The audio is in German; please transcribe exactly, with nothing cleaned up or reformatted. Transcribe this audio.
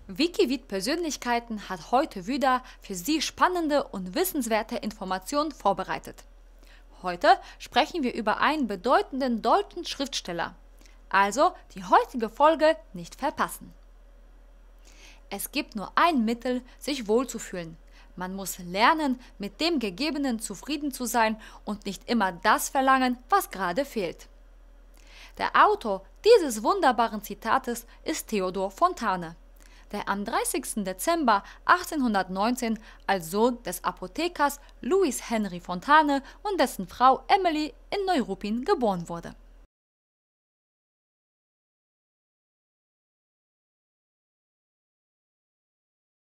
Wikivid Persönlichkeiten hat heute wieder für Sie spannende und wissenswerte Informationen vorbereitet. Heute sprechen wir über einen bedeutenden deutschen Schriftsteller. Also die heutige Folge nicht verpassen. Es gibt nur ein Mittel, sich wohlzufühlen. Man muss lernen, mit dem Gegebenen zufrieden zu sein und nicht immer das verlangen, was gerade fehlt. Der Autor dieses wunderbaren Zitates ist Theodor Fontane, der am dreißigsten Dezember achtzehnhundertneunzehn als Sohn des Apothekers Louis Henry Fontane und dessen Frau Emily in Neuruppin geboren wurde.